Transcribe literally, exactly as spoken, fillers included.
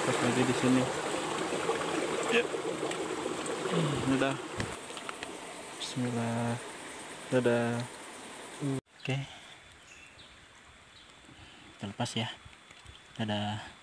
pas lagi di sini. Ya. Udah. Bismillah. Dadah. Oke. Kita lepas ya. Dadah.